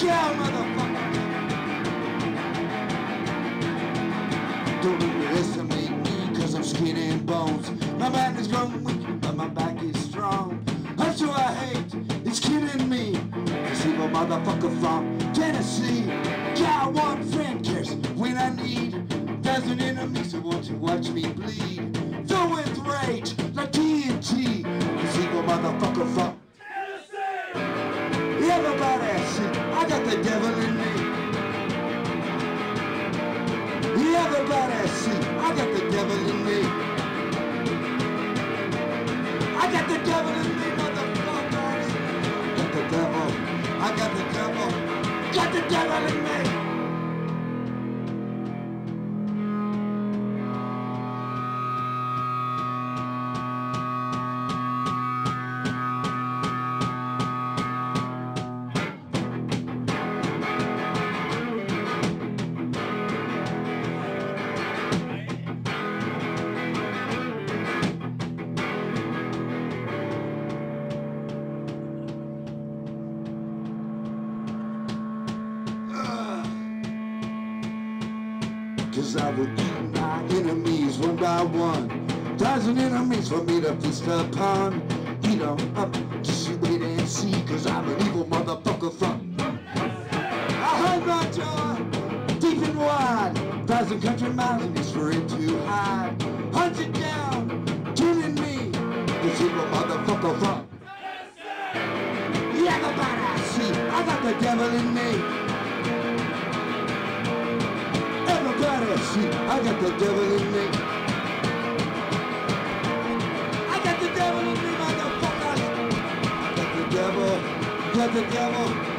Yeah, motherfucker. Don't underestimate me, cause I'm skin and bones. My mind is growing weak, but my back is strong. That's who I hate, it's killing me. This evil motherfucker from Tennessee. Yeah, one friend cares when I need. Thousand enemies who want to watch me bleed. Filled with rage, like TNT. This evil motherfucker from Tennessee. Everybody see, I got the devil in me. Everybody see, I got the devil in me. I got the devil in me, motherfuckers. Got the devil, I got the devil. Got the devil in me. Cause I will eat my enemies one by one. Thousand enemies for me to feast upon. Eat them up, just you wait and see. Cause I'm an evil motherfucker from I hide my jaw deep and wide. 1,000 country miles and it's for it to hide. Hunt it down, killing me. This evil motherfucker from yeah, everybody I see, I got the devil in me. See, I got the devil in me. I got the devil in me, motherfuckers. I got the devil, got the devil.